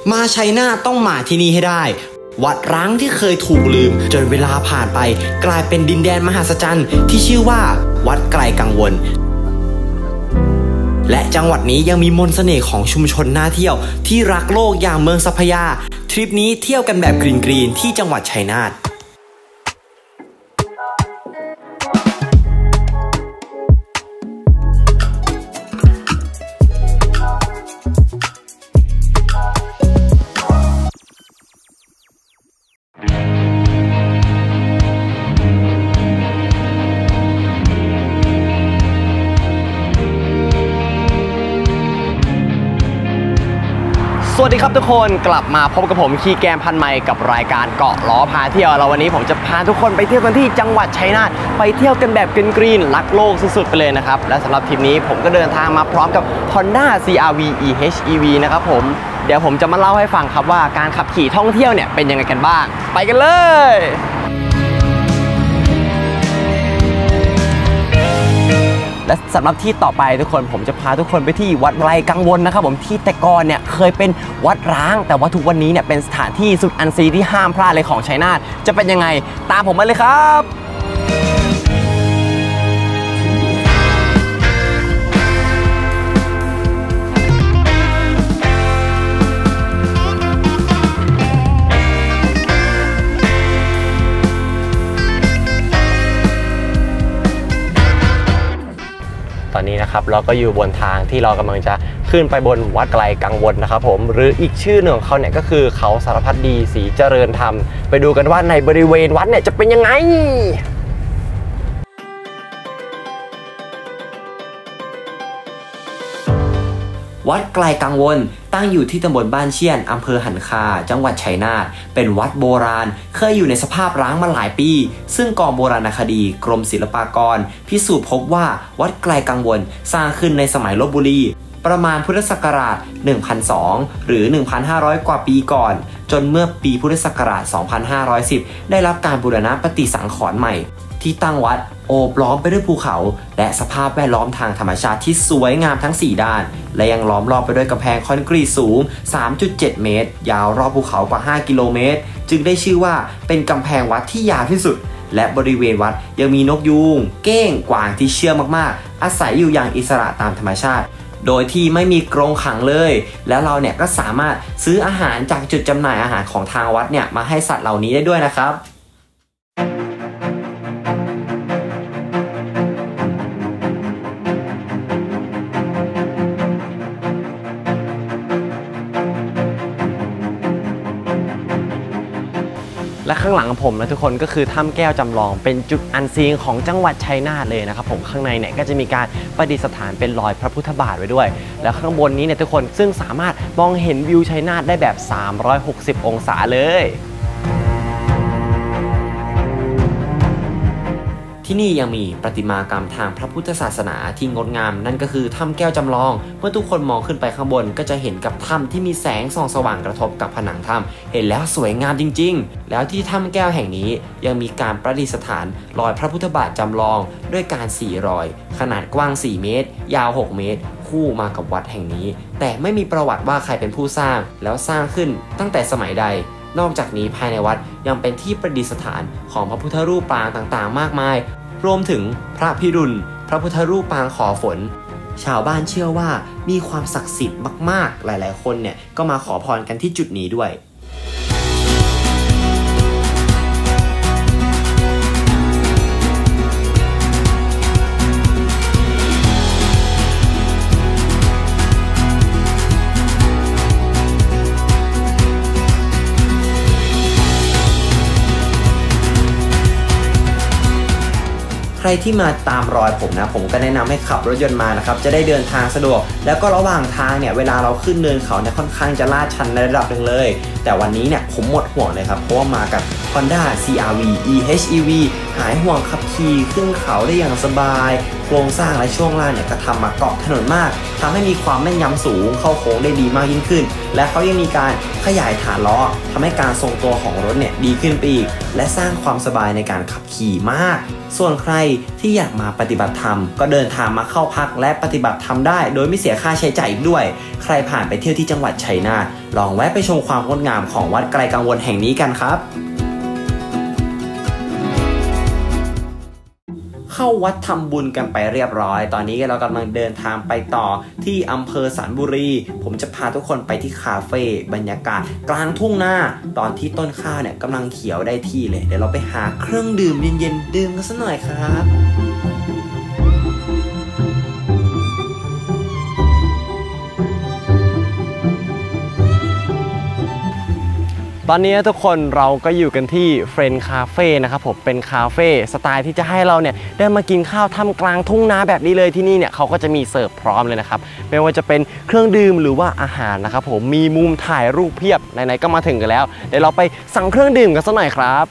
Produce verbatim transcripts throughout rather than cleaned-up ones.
มาชัยนาทต้องมาที่นี่ให้ได้วัดร้างที่เคยถูกลืมจนเวลาผ่านไปกลายเป็นดินแดนมหัศจรรย์ที่ชื่อว่าวัดไกลกังวลและจังหวัดนี้ยังมีมนต์เสน่ห์ของชุมชนน่าเที่ยวที่รักโลกอย่างเมืองสัพยาทริปนี้เที่ยวกันแบบกรีนๆที่จังหวัดชัยนาทสวัสดีครับทุกคนกลับมาพบกับผมคีแกมพันไมค์กับรายการเกาะล้อพาเที่ยวเราวันนี้ผมจะพาทุกคนไปเที่ยวกันที่จังหวัดชัยนาทไปเที่ยวกันแบบกรีนๆรักโลกสุดๆไปเลยนะครับและสำหรับทริปนี้ผมก็เดินทางมาพร้อมกับ Honda ซี อาร์ วี อี เอช อี วี นะครับผมเดี๋ยวผมจะมาเล่าให้ฟังครับว่าการขับขี่ท่องเที่ยวเนี่ยเป็นยังไงกันบ้างไปกันเลยและสำหรับที่ต่อไปทุกคนผมจะพาทุกคนไปที่วัดไกลกังวลนะครับผมที่แต่ก่อนเนี่ยเคยเป็นวัดร้างแต่ว่าทุกวันนี้เนี่ยเป็นสถานที่สุดอันซีที่ห้ามพลาดเลยของชัยนาทจะเป็นยังไงตามผมมาเลยครับตอนนี้นะครับเราก็อยู่บนทางที่เรากำลังจะขึ้นไปบนวัดไกลกังวลนะครับผมหรืออีกชื่อหนึ่งของเขาเนี่ยก็คือเขาสารพัดดีศรีเจริญธรรมไปดูกันว่าในบริเวณวัดเนี่ยจะเป็นยังไงวัดไกลกังวลตั้งอยู่ที่ตำบลบ้านเชี่ยนอำเภอหันคาจังหวัดชัยนาทเป็นวัดโบราณเคยอยู่ในสภาพร้างมาหลายปีซึ่งกองโบราณคดีกรมศิลปากรพิสูจน์พบว่าวัดไกลกังวลสร้างขึ้นในสมัยลพบุรีประมาณพุทธศักราช หนึ่งพันสอง หรือ หนึ่งพันห้าร้อย กว่าปีก่อนจนเมื่อปีพุทธศักราช สองพันห้าร้อยสิบ ได้รับการบูรณะปฏิสังขรณ์ใหม่ที่ตั้งวัดโอบล้อมไปด้วยภูเขาและสภาพแวดล้อมทางธรรมชาติที่สวยงามทั้งสี่ด้านและยังล้อมรอบไปด้วยกำแพงคอนกรีตสูง สามจุดเจ็ด เมตรยาวรอบภูเขากว่าห้ากิโลเมตรจึงได้ชื่อว่าเป็นกำแพงวัดที่ยาวที่สุดและบริเวณวัดยังมีนกยูงเก้งกวางที่เชื่องมากๆอาศัยอยู่อย่างอิสระตามธรรมชาติโดยที่ไม่มีกรงขังเลยแล้วเราเนี่ยก็สามารถซื้ออาหารจากจุดจำหน่ายอาหารของทางวัดเนี่ยมาให้สัตว์เหล่านี้ได้ด้วยนะครับและข้างหลังของผมนะทุกคนก็คือถ้ำแก้วจำลองเป็นจุดอันซีนของจังหวัดชัยนาทเลยนะครับผมข้างในเนี่ยก็จะมีการประดิษฐานเป็นรอยพระพุทธบาทไว้ด้วยแล้วข้างบนนี้เนี่ยทุกคนซึ่งสามารถมองเห็นวิวชัยนาทได้แบบสามร้อยหกสิบองศาเลยที่นี่ยังมีประติมากรรมทางพระพุทธศาสนาที่งดงามนั่นก็คือถ้ำแก้วจำลองเมื่อทุกคนมองขึ้นไปข้างบนก็จะเห็นกับถ้ำที่มีแสงส่องสว่างกระทบกับผนังถ้ำเห็นแล้วสวยงามจริงๆแล้วที่ถ้ำแก้วแห่งนี้ยังมีการประดิษฐานรอยพระพุทธบาทจำลองด้วยการสี่รอยขนาดกว้างสี่เมตรยาวหกเมตรคู่มากับวัดแห่งนี้แต่ไม่มีประวัติว่าใครเป็นผู้สร้างแล้วสร้างขึ้นตั้งแต่สมัยใดนอกจากนี้ภายในวัดยังเป็นที่ประดิษฐานของพระพุทธรูปปางต่างๆมากมายรวมถึงพระพิรุณพระพุทธรูปปางขอฝนชาวบ้านเชื่อว่ามีความศักดิ์สิทธิ์มากๆหลายๆคนเนี่ยก็มาขอพรกันที่จุดนี้ด้วยใครที่มาตามรอยผมนะผมก็แนะนำให้ขับรถยนต์มานะครับจะได้เดินทางสะดวกแล้วก็ระหว่างทางเนี่ยเวลาเราขึ้นเนินเขาเนี่ยค่อนข้างจะลาดชันในระดับหนึ่งเลยแต่วันนี้เนี่ยผมหมดห่วงเลยครับเพราะว่ามากับ Honda ซี อาร์ วี อี เอช อี วี หายห่วงขับขี่ขึ้นเขาได้อย่างสบายโครงสร้างและช่วงล่างเนี่ยก็ทำมาเกาะถนนมากทำให้มีความแม่นยำสูงเข้าโค้งได้ดีมากยิ่งขึ้นและเขายังมีการขยายฐานล้อทำให้การทรงตัวของรถเนี่ยดีขึ้นไปอีกและสร้างความสบายในการขับขี่มากส่วนใครที่อยากมาปฏิบัติธรรมก็เดินทางมาเข้าพักและปฏิบัติธรรมได้โดยไม่เสียค่าใช้จ่ายอีกด้วยใครผ่านไปเที่ยวที่จังหวัดชัยนาทลองแวะไปชมความงดงามของวัดไกลกังวลแห่งนี้กันครับเข้าวัดทำบุญกันไปเรียบร้อยตอนนี้เรากำลังเดินทางไปต่อที่อำเภอสันบุรีผมจะพาทุกคนไปที่คาเฟ่บรรยากาศกลางทุ่งนาตอนที่ต้นข้าวเนี่ยกำลังเขียวได้ที่เลยเดี๋ยวเราไปหาเครื่องดื่มเย็นๆดื่มกันสักหน่อยครับตอนนี้ทุกคนเราก็อยู่กันที่เฟรนด์คาเฟ่นะครับผมเป็นคาเฟ่สไตล์ที่จะให้เราเนี่ยได้มากินข้าวท่ามกลางทุ่งนาแบบนี้เลยที่นี่เนี่ยเขาก็จะมีเสิร์ฟพร้อมเลยนะครับไม่ว่าจะเป็นเครื่องดื่มหรือว่าอาหารนะครับผมมีมุมถ่ายรูปเพียบไหนๆก็มาถึงกันแล้วเดี๋ยวเราไปสั่งเครื่องดื่มกันสักหน่อยครับ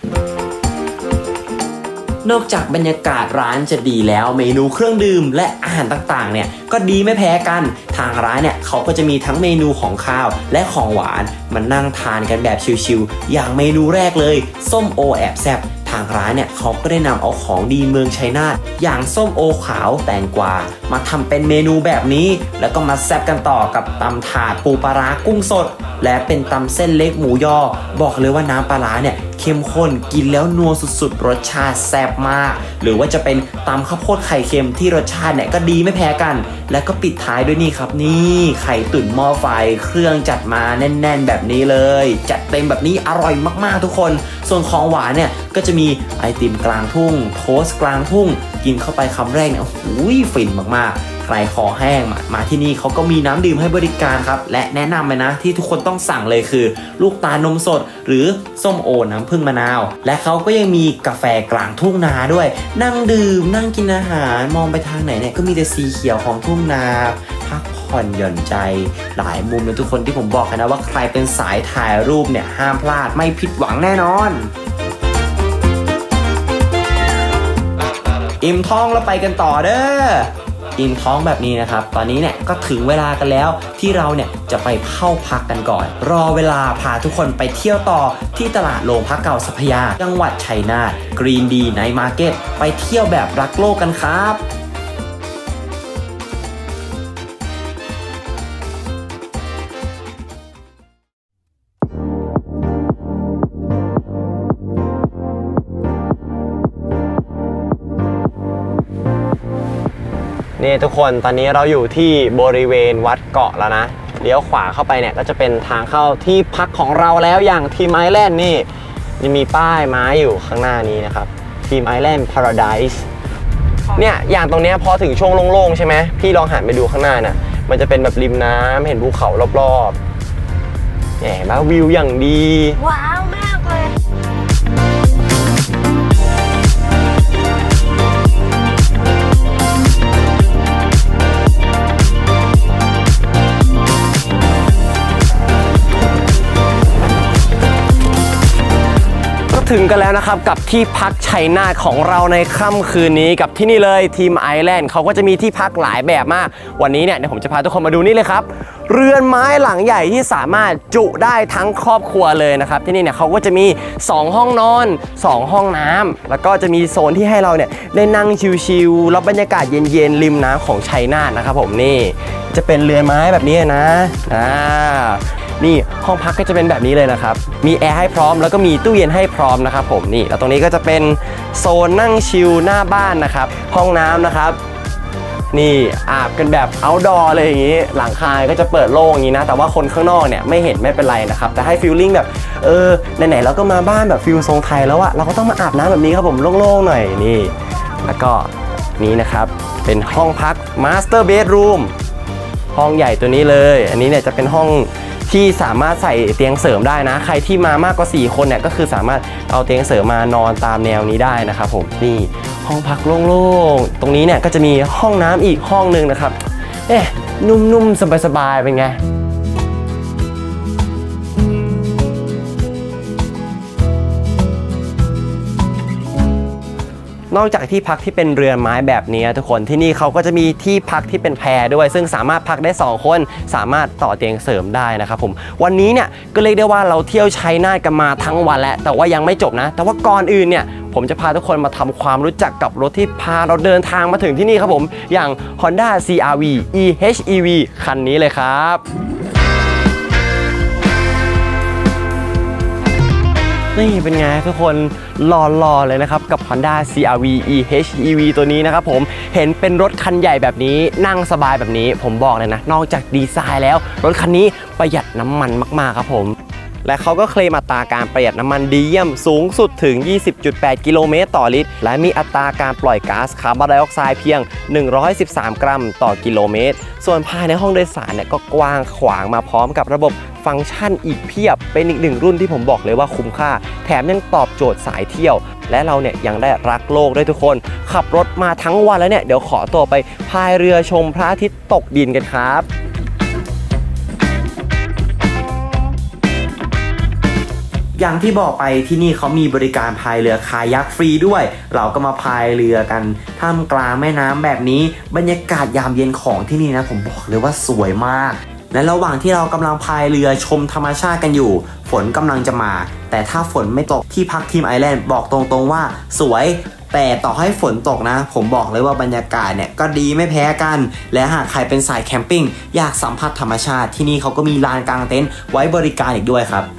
นอกจากบรรยากาศร้านจะดีแล้วเมนูเครื่องดื่มและอาหารต่างๆเนี่ยก็ดีไม่แพ้กันทางร้านเนี่ยเขาก็จะมีทั้งเมนูของข้าวและของหวานมันนั่งทานกันแบบชิลๆอย่างเมนูแรกเลยส้มโอแอบแซ่บทางร้านเนี่ยเขาก็ได้นำเอาของดีเมืองชัยนาทอย่างส้มโอขาวแตงกวามาทำเป็นเมนูแบบนี้แล้วก็มาแซ่บกันต่อกับตำถาดปูปลาร้ากุ้งสดและเป็นตำเส้นเล็กหมูยอบอกเลยว่าน้ำปลาร้าเนี่ยเข้มข้นกินแล้วนัวสุดๆรสชาติแซ่บมากหรือว่าจะเป็นตำข้าวโพดไข่เค็มที่รสชาติเนี่ยก็ดีไม่แพ้กันแล้วก็ปิดท้ายด้วยนี่ครับนี่ไข่ตุ๋นหม้อไฟเครื่องจัดมาแน่นๆแบบนี้เลยจัดเต็มแบบนี้อร่อยมากๆทุกคนส่วนของหวานเนี่ยก็จะมีไอติมกลางทุ่งโทสต์กลางทุ่งกินเข้าไปคำแรกเนี่ยโอ้โหฟินมากๆใครคอแห้งมามาที่นี่เขาก็มีน้ำดื่มให้บริการครับและแนะนำเลยนะที่ทุกคนต้องสั่งเลยคือลูกตาลนมสดหรือส้มโอน้ำผึ้งมะนาวและเขาก็ยังมีกาแฟกลางทุ่งนาด้วยนั่งดื่มนั่งกินอาหารมองไปทางไหนเนี่ยก็มีแต่สีเขียวของทุ่งนาพักผ่อนหย่อนใจหลายมุมเลยทุกคนที่ผมบอกกันนะว่าใครเป็นสายถ่ายรูปเนี่ยห้ามพลาดไม่ผิดหวังแน่นอนอิ่มท้องแล้วไปกันต่อเด้ออิ่มท้องแบบนี้นะครับตอนนี้เนี่ยก็ถึงเวลากันแล้วที่เราเนี่ยจะไปเข้าพักกันก่อนรอเวลาพาทุกคนไปเที่ยวต่อที่ตลาดโรงพักเก่าสัพยาจังหวัดชัยนาทกรีนดีไนท์มาร์เก็ตไปเที่ยวแบบรักโลกกันครับนี่ทุกคนตอนนี้เราอยู่ที่บริเวณวัดเกาะแล้วนะเลี้ยวขวาเข้าไปเนี่ยก็จะเป็นทางเข้าที่พักของเราแล้วอย่างทีมไอแลนด์นี่ยังมีป้ายไม้อยู่ข้างหน้านี้นะครับทีมไอแลนด์พาราไดซ์เนี่ยอย่างตรงนี้พอถึงช่วงโล่งๆใช่ไหมพี่ลองหันไปดูข้างหน้าน่ะมันจะเป็นแบบริมน้ำเห็นภูเขารอบๆแหมวิวอย่างดีว้าวมากเลย ถึงกันแล้วนะครับกับที่พักชัยนาทของเราในค่ำคืนนี้กับที่นี่เลยทีมไอแลนด์เขาก็จะมีที่พักหลายแบบมากวันนี้เนี่ยเดี๋ยวผมจะพาทุกคนมาดูนี่เลยครับเรือนไม้หลังใหญ่ที่สามารถจุได้ทั้งครอบครัวเลยนะครับที่นี่เนี่ยเขาก็จะมีสองห้องนอนสองห้องน้ำแล้วก็จะมีโซนที่ให้เราเนี่ยได้นั่งชิลๆรับบรรยากาศเย็นๆริมน้ำของชัยนาทนะครับผมนี่จะเป็นเรือนไม้แบบนี้นะอ่านี่ห้องพักก็จะเป็นแบบนี้เลยนะครับมีแอร์ให้พร้อมแล้วก็มีตู้เย็นให้พร้อมนะครับผมนี่แล้วตรงนี้ก็จะเป็นโซนนั่งชิลหน้าบ้านนะครับห้องน้ำนะครับนี่อาบกันแบบเอาท์ดอร์เลยอย่างนี้หลังคาก็จะเปิดโล่งอย่างนี้นะแต่ว่าคนข้างนอกเนี่ยไม่เห็นไม่เป็นไรนะครับแต่ให้ฟีลลิ่งแบบเออไหนๆเราก็มาบ้านแบบฟิลทรงไทยแล้วอะเราก็ต้องมาอาบน้ำแบบนี้ครับผมโล่งๆหน่อยนี่แล้วก็นี้นะครับเป็นห้องพักมาสเตอร์เบดรูมห้องใหญ่ตัวนี้เลยอันนี้เนี่ยจะเป็นห้องที่สามารถใส่เตียงเสริมได้นะใครที่มามากกว่าสี่คนเนี่ยก็คือสามารถเอาเตียงเสริมมานอนตามแนวนี้ได้นะครับผมนี่ห้องพักโล่งๆตรงนี้เนี่ยก็จะมีห้องน้ำอีกห้องนึงนะครับเอ๊ะนุ่มๆสบายๆเป็นไงนอกจากที่พักที่เป็นเรือนไม้แบบนี้ทุกคนที่นี่เขาก็จะมีที่พักที่เป็นแพด้วยซึ่งสามารถพักได้สองคนสามารถต่อเตียงเสริมได้นะครับผมวันนี้เนี่ยก็เรียกได้ว่าเราเที่ยวชัยนาทกันมาทั้งวันแล้วแต่ว่ายังไม่จบนะแต่ว่าก่อนอื่นเนี่ยผมจะพาทุกคนมาทำความรู้จักกับรถที่พาเราเดินทางมาถึงที่นี่ครับผมอย่าง Honda ซี อาร์ วี อี เอช อี วี คันนี้เลยครับนี่เป็นไงทุกคนหล่อๆเลยนะครับกับ Honda ซี อาร์ วี อี เอช อี วี ตัวนี้นะครับผมเห็นเป็นรถคันใหญ่แบบนี้นั่งสบายแบบนี้ผมบอกเลยนะนอกจากดีไซน์แล้วรถคันนี้ประหยัดน้ำมันมากๆครับผมและเขาก็เคลมอัตราการประหยัดน้ำมันดีเยี่ยมสูงสุดถึง ยี่สิบจุดแปด กิโลเมตรต่อลิตรและมีอัตราการปล่อยก๊าซคาร์บอนไดออกไซด์เพียงหนึ่งร้อยสิบสามกรัมต่อกิโลเมตรส่วนภายในห้องโดยสารเนี่ยก็กว้างขวางมาพร้อมกับระบบฟังก์ชันอีกเพียบเป็นอีกหนึ่งรุ่นที่ผมบอกเลยว่าคุ้มค่าแถมยังตอบโจทย์สายเที่ยวและเราเนี่ยยังได้รักโลกด้วยทุกคนขับรถมาทั้งวันแล้วเนี่ยเดี๋ยวขอตัวไปพายเรือชมพระอาทิตย์ตกดินกันครับอย่างที่บอกไปที่นี่เขามีบริการพายเรือคายักฟรีด้วยเราก็มาพายเรือกันท่ามกลางแม่น้ำแบบนี้บรรยากาศยามเย็นของที่นี่นะผมบอกเลยว่าสวยมากและระหว่างที่เรากำลังพายเรือชมธรรมชาติกันอยู่ฝนกำลังจะมาแต่ถ้าฝนไม่ตกที่พักทีมไอแลนด์บอกตรงๆว่าสวยแต่ต่อให้ฝนตกนะผมบอกเลยว่าบรรยากาศเนี่ยก็ดีไม่แพ้กันและหากใครเป็นสายแคมปิ้งอยากสัมผัสธรรมชาติที่นี่เขาก็มีลานกางเต็นท์ไว้บริการอีกด้วยครับ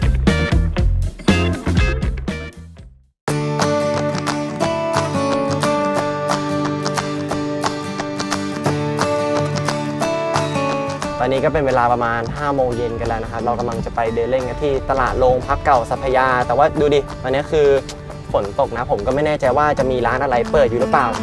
ตอนนี้ก็เป็นเวลาประมาณห้าโมงเย็นกันแล้วนะครับเรากำลังจะไปเดินเล่นกันที่ตลาดโรงพักเก่าสัพยาแต่ว่าดูดิตอนนี้คือฝนตกนะผมก็ไม่แน่ใจว่าจะมีร้านอะไรเปิดอยู่หรือเปล่า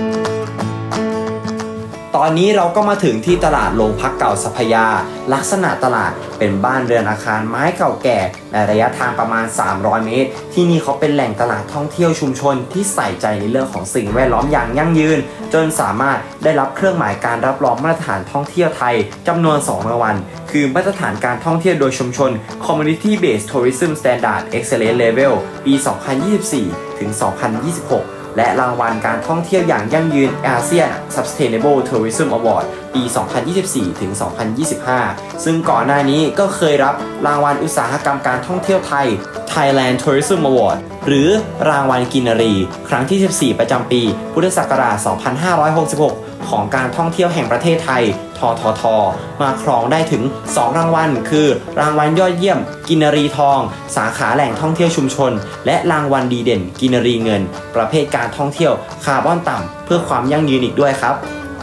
ตอนนี้เราก็มาถึงที่ตลาดโรงพักเก่าสัพยาลักษณะตลาดเป็นบ้านเรือนอาคารไม้เก่าแก่ในระยะทางประมาณสามร้อยเมตรที่นี่เขาเป็นแหล่งตลาดท่องเที่ยวชุมชนที่ใส่ใจในเรื่องของสิ่งแวดล้อมอย่างยั่งยืนจนสามารถได้รับเครื่องหมายการรับรองมาตรฐานท่องเที่ยวไทยจำนวนสองรางวัลคือมาตรฐานการท่องเที่ยวโดยชุมชน Community Based Tourism Standard Excellence Level ปี สองพันยี่สิบสี่ ถึง สองพันยี่สิบหกและรางวัลการท่องเที่ยวอย่างยั่งยืน อาเซียน Sustainable Tourism Award ปี สองพันยี่สิบสี่ ถึง สองพันยี่สิบห้า ซึ่งก่อนหน้านี้ก็เคยรับรางวัลอุตสาหกรรมการท่องเที่ยวไทย Thailand Tourism Award หรือรางวัลกินรีครั้งที่สิบสี่ประจำปีพุทธศักราช สองพันห้าร้อยหกสิบหก ของการท่องเที่ยวแห่งประเทศไทย ททท มาครองได้ถึงสองรางวัลคือรางวัลยอดเยี่ยมกินรีทองสาขาแหล่งท่องเที่ยวชุมชนและรางวัลดีเด่นกินรีเงินประเภทการท่องเที่ยวคาร์บอนต่ำเพื่อความยั่งยืนอีกด้วยครับ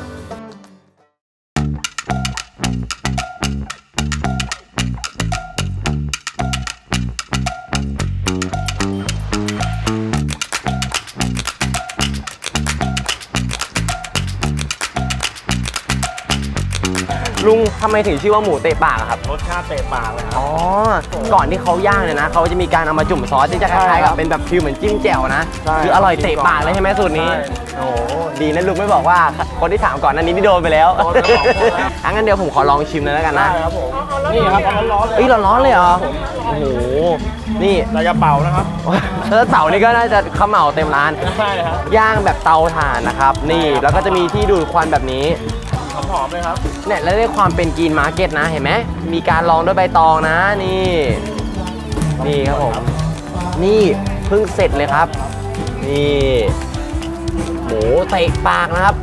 ลุงทำไมถึงชื่อว่าหมูเตะปากครับรสชาติเตะปากเลยครับอ๋อก่อนที่เขาย่างเนี่ยนะเขาจะมีการเอามาจุ่มซอสที่จะคล้ายๆกับเป็นแบบฟิลเหมือนจิ้มแจ่วนะคืออร่อยเตะปากเลยใช่ไหมสูตรนี้โอ้ดีนะลุงไม่บอกว่าคนที่ถามก่อนนั้นนี้ที่โดนไปแล้วงั้นเดี๋ยวผมขอลองชิมเลยแล้วกันนะครับผมนี่ครับร้อนๆเลยเฮ้ยร้อนๆเลยเหรอโอ้โหนี่เราจะเป่านะครับถ้าเต่านี่ก็น่าจะข้าวเหมาเต็มร้านใช่ครับย่างแบบเตาถ่านนะครับนี่แล้วก็จะมีที่ดูดควันแบบนี้หอมๆเลยครับเนี่ยแล้วด้วยความเป็นกรีนมาร์เก็ตนะเห็นไหมมีการรองด้วยใบตองนะนี่นี่ครับผมนี่เพิ่งเสร็จเลยครับนี่หมูเตะปากนะครับ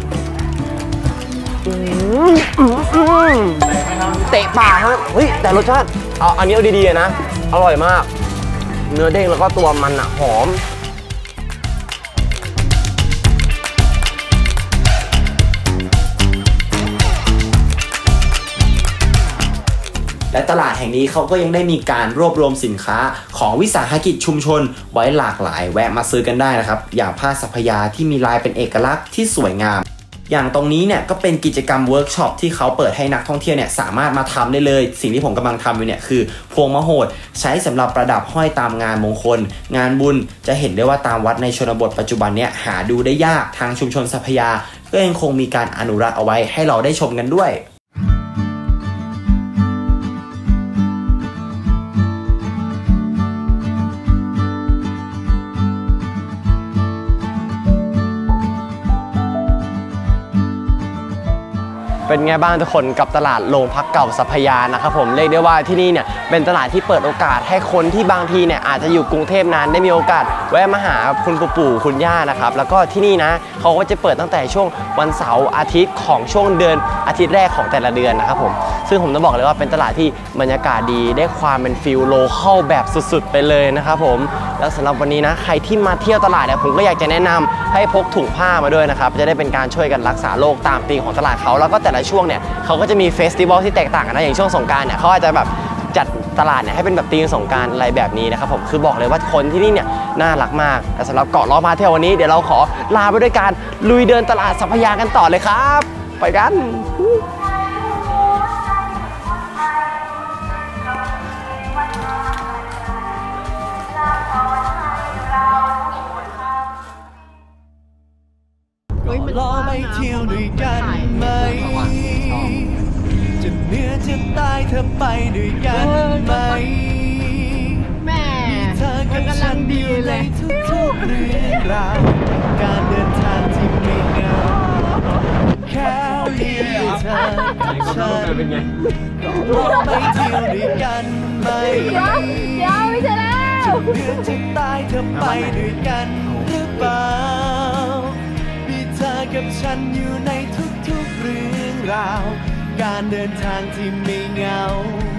เตะปากครับเฮ้ยแต่รสชาติเอาอันนี้เอาดีๆนะอร่อยมากเนื้อเด้งแล้วก็ตัวมันอ่ะหอมและตลาดแห่งนี้เขาก็ยังได้มีการรวบรวมสินค้าของวิสาหกิจชุมชนไว้หลากหลายแวะมาซื้อกันได้นะครับอย่างผ้าสัพยาที่มีลายเป็นเอกลักษณ์ที่สวยงามอย่างตรงนี้เนี่ยก็เป็นกิจกรรมเวิร์กช็อปที่เขาเปิดให้นักท่องเที่ยวเนี่ยสามารถมาทำได้เลยสิ่งที่ผมกำลังทำอยู่เนี่ยคือพวงมโหดใช้สำหรับประดับห้อยตามงานมงคลงานบุญจะเห็นได้ว่าตามวัดในชนบทปัจจุบันเนี่ยหาดูได้ยากทางชุมชนสัพยาก็ยังคงมีการอนุรักษ์เอาไว้ให้เราได้ชมกันด้วยเป็นไงบ้างทุกคนกับตลาดโรงพักเก่าสัพยานะครับผมเรียกได้ว่าที่นี่เนี่ยเป็นตลาดที่เปิดโอกาสให้คนที่บางทีเนี่ยอาจจะอยู่กรุงเทพนานได้มีโอกาสแวะมาหาคุณปู่คุณย่านะครับแล้วก็ที่นี่นะเขาก็จะเปิดตั้งแต่ช่วงวันเสาร์อาทิตย์ของช่วงเดือนอาทิตย์แรกของแต่ละเดือนนะครับผมซึ่งผมต้องบอกเลยว่าเป็นตลาดที่บรรยากาศดีได้ความเป็นฟิลโลคอลแบบสุดๆไปเลยนะครับผมแล้วสำหรับวันนี้นะใครที่มาเที่ยวตลาดเนี่ยผมก็อยากจะแนะนำให้พกถุงผ้ามาด้วยนะครับจะได้เป็นการช่วยกันรักษาโรคตามธีมของตลาดเขาแล้วก็แต่ละช่วงเนี่ยเขาก็จะมีเฟสติวัลที่แตกต่างกันนะอย่างช่วงสงกรานต์เนี่ยเขาอาจจะแบบจัดตลาดเนี่ยให้เป็นแบบธีมสงกรานต์อะไรแบบนี้นะครับผมคือบอกเลยว่าคนที่นี่เนี่ยน่ารักมากแต่สำหรับเกาะล้อมาเที่ยววันนี้เดี๋ยวเราขอลาไปด้วยการลุยเดินตลาดสัพยากันต่อเลยครับไปกันลองไปเที่ยวด้วยกันไหมจะเหนื่อยจะตายเธอไปด้วยกันไหมแม่เธอกับฉันดีเลยทุกๆเรื่องราวการเดินทางที่ไม่เหงาแค่มีเธอกับฉันลองไปเที่ยวด้วยกันไหมเดี๋ยวเดี๋ยวไม่ใช่แล้วจะเหนื่อยจะตายเธอไปด้วยกันหรือเปล่าเธอกับฉันอยู่ในทุกๆเรื่องราวการเดินทางที่ไม่เหงา